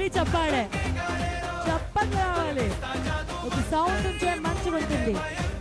మళ్ళీ చెప్పాడే చెప్పండి రావాలి ఒక సౌండ్ ఉంటే మంచిగా ఉంటుంది.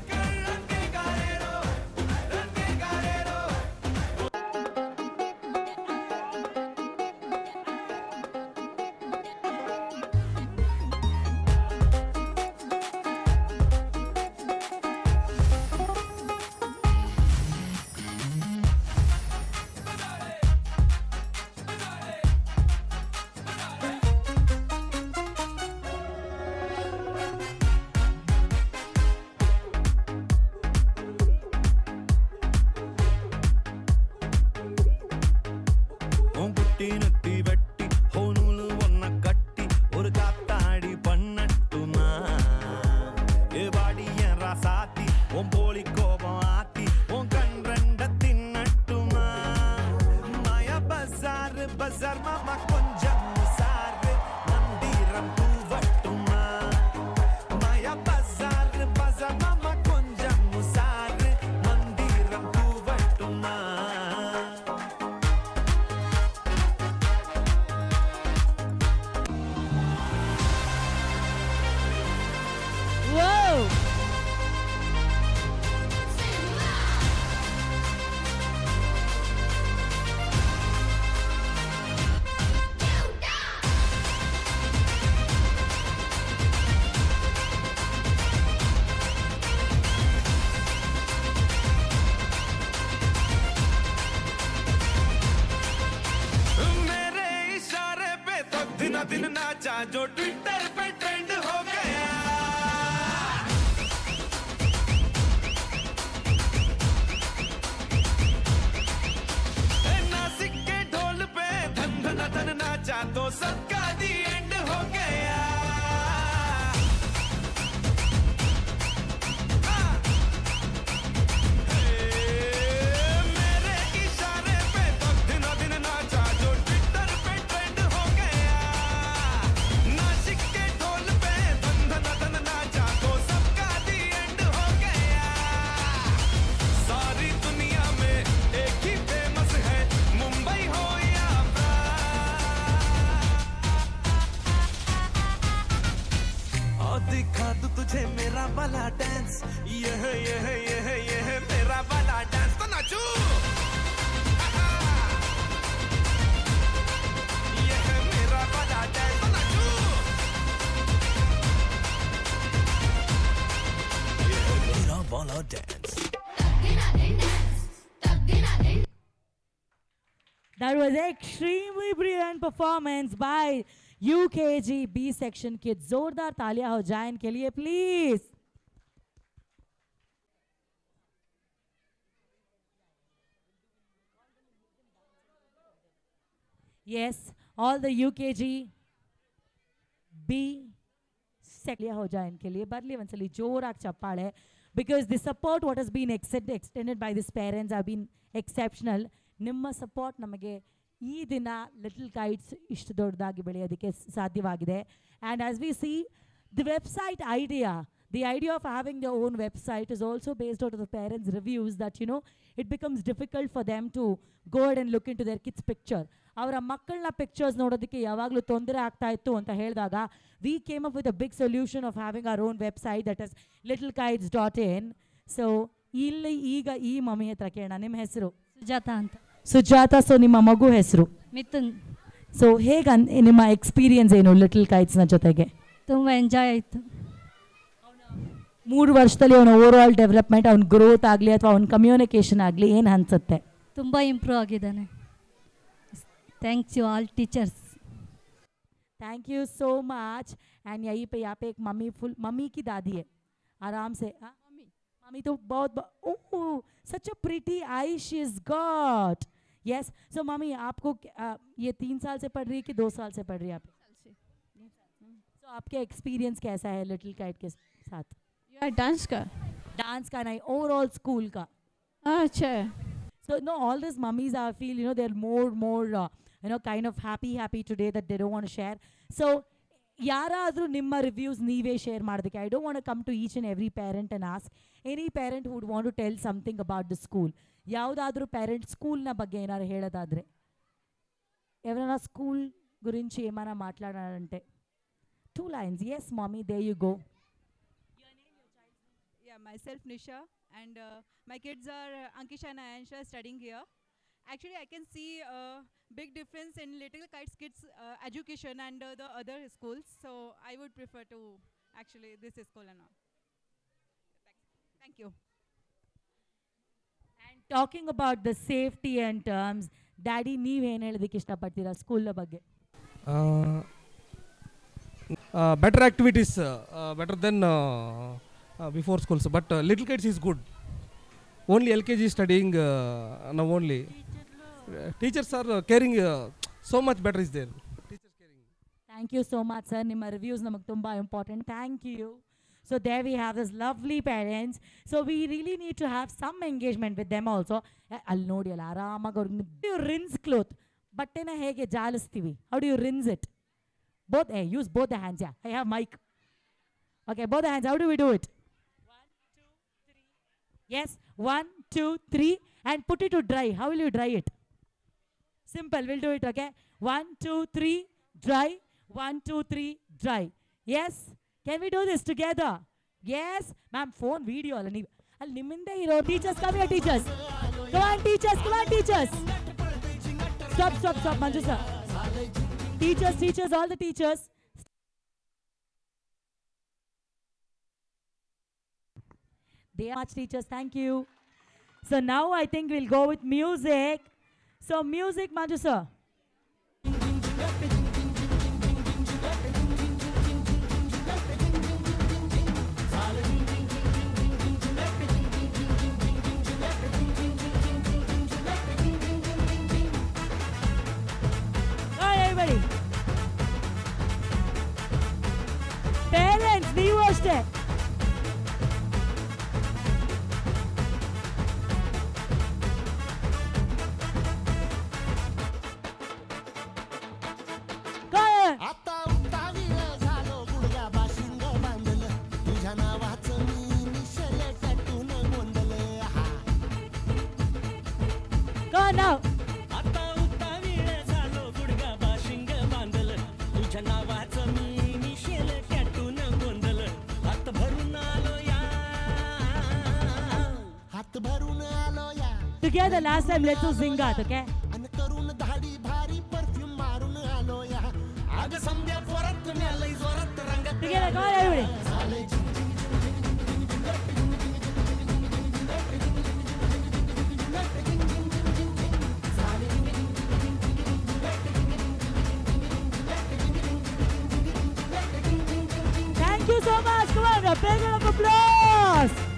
दिन नाचा जो ट्विटर पे ट्रेंड हो गया नासिक के ढोल पे धन धन धन नाचा तो सबका दी एंड हो गया मेरे इशारे पे तो दिन दिन नाचा जो ट्विटर पे ट्रेंड हो गया नासिक के ढोल पे धन धन धन नाचा तो सबका दी एंड हो गया सारी दुनिया में एक ही फेमस है मुंबई हो या और दिखा दूं तुझे मेरा वाला डांस ये है मेरा वाला डांस तो नाचू ये है मेरा वाला डांस तो नाचू ये है मेरा वाला dance That was extremely brilliant performance by UKG B section kids. जोरदार तालियां हो जाए इनके लिए please. Yes, all the UKG B section हो जाए इनके लिए बरली वंसली जोराग चप्पाड़े because the support what has been extended by these parents have been exceptional. ನಿಮ್ಮ ಸಪೋರ್ಟ್ ನಮಗೆ ಈ ದಿನ ಲಿಟಲ್ ಕೈಟ್ಸ್ ಇಷ್ಟು ದೊಡ್ಡದಾಗಿ ಬೆಳೆಯೋದಕ್ಕೆ ಸಾಧ್ಯವಾಗಿದೆ. And as we see the website idea of having the own website is also based out of the parents reviews that you know it becomes difficult for them to go and look into their kids picture. ಅವರ ಮಕ್ಕಳನ್ನ pictures ನೋಡೋದಕ್ಕೆ ಯಾವಾಗಲೂ ತೊಂದರೆ ಆಗ್ತಾ ಇತ್ತು ಅಂತ ಹೇಳಿದಾಗ we came up with a big solution of having our own website that is littlekites.in. So ಇಲ್ಲಿ ಈಗ ಈ ಮಮ್ಮಿ ಹತ್ರ ಕೇಳೋಣ, ನಿಮ್ಮ ಹೆಸರು? ಸುಜಾತಾ ಅಂತ. ಸುಜಾತಾ. ಸೊ ನಿಮ್ಮ ಮಗು ಹೆಸರು? ಮಿಥುನ್. ಸೊ ಹೇಗೆ ನಿಮ್ಮ ಎಕ್ಸ್ಪೀರಿಯನ್ಸ್ ಏನು ಲಿಟಲ್ ಕೈಟ್ಸ್ನ ಜೊತೆಗೆ? ತುಂಬ ಎಂಜಾಯ್ ಆಯಿತು. 3 ವರ್ಷದಲ್ಲಿ ಅವನ ಓವರ್ ಆಲ್ ಡೆವಲಪ್ಮೆಂಟ್, ಅವ್ನ ಗ್ರೋತ್ ಆಗಲಿ ಅಥವಾ ಅವ್ನ ಕಮ್ಯುನಿಕೇಷನ್ ಆಗಲಿ ಏನು ಅನ್ಸುತ್ತೆ? ತುಂಬ ಇಂಪ್ರೂವ್ ಆಗಿದ್ದಾನೆ. Thanks you all teachers. Thank you so much. And यहीं पे यहाँ पे एक मम्मी फुल मम्मी की दादी है. आराम से मम्मी तो बहुत oh such a pretty I she is got. Yes. So mummy आपको ये 3 साल से पढ़ रही है कि 2 साल से पढ़ रही है आप? सो आपके एक्सपीरियंस कैसा है लिटिल काइट के साथ? यार डांस का नहीं, ओवरऑल स्कूल का. अच्छा. So no, all these mummies I feel they're more kind of happy today that they don't want to share. So ಯಾರಾದರೂ ನಿಮ್ಮ ರಿವ್ಯೂಸ್ ನೀವೇ ಶೇರ್ ಮಾಡೋದಕ್ಕೆ. I don't want to come to each and every parent and ask any parent would want to tell something about the school. ಯಾವುದಾದ್ರೂ parent ಸ್ಕೂಲ್ನ ಬಗ್ಗೆ ಏನಾದ್ರು ಹೇಳೋದಾದರೆ, ఎవరైనా ಸ್ಕೂಲ್ గురించి ఏమైనా మాట్లాడాలంటే 2 lines. Yes, mommy, there you go. Yeah, myself Nisha, and my kids are Ankisha and Ayansha studying here. Actually, I can see a big difference in Little Kites kids education and the other schools. So I would prefer to actually this school and all. Thank you. And talking about the safety and terms, daddy ನೀವೇನು ಹೇಳೋದಕ್ಕೆ ಇಷ್ಟಪಡ್ತೀರಾ school ಬಗ್ಗೆ? Better activities, better than before schools. But little kids is good. Only LKG studying now only. Teachers are caring so much better is there. Teachers caring. Thank you so much, sir. ನಿಮ್ಮ reviews ನಮಗೆ ತುಂಬ important. Thank you. So there we have this lovely parents. So we really need to have some engagement with them also. ಅಲ್ಲಿ ನೋಡಿ ಅಲ್ಲ ಆರಾಮಾಗಿ ಅವ್ರಿಗೆ you rinse cloth. ಬಟ್ಟೆನ ಹೇಗೆ ಜಾಲಿಸ್ತೀವಿ? How do you rinse it? Both, use both the hands. Yeah, I have mic. Okay, both the hands. How do we do it? 1, 2, 3. Yes, 1, 2, 3, and put it to dry. How will you dry it? Simple. We'll do it. Okay. 1, 2, 3, dry. 1, 2, 3, dry. Yes. Can we do this together? Yes, ma'am. Phone video. Al niminde hero. Teachers, come here, teachers. Come on, teachers. Come on, teachers. Stop, stop, stop, Manju sir. Teachers, teachers, all the teachers. They are much teachers, thank you. So now I think we'll go with music. So music, Manju sir. All right, everybody. Parents, ನೀವು ಅಷ್ಟೇ. आता उत्तावीळ झालो गुडघ्या बाशिंग बांधलं तुझ्या नावाचं मी initial टॅटून गोंधलं हा Go on now. आता उत्तावीळ झालो गुडघा बाशिंग बांधलं तुझ्या नावाचं मी निशेल टॅटून गोंधलं हात भरून आलो या हात भरून आलो या Together last time let's do Zingat, okay? अन करून धाडी भारी परफ्यूम मारून आलो या अग समद्या जोरात न्यालय जोरात रंगात Together, go on everybody. Thank you so much. Come on, a big round of applause.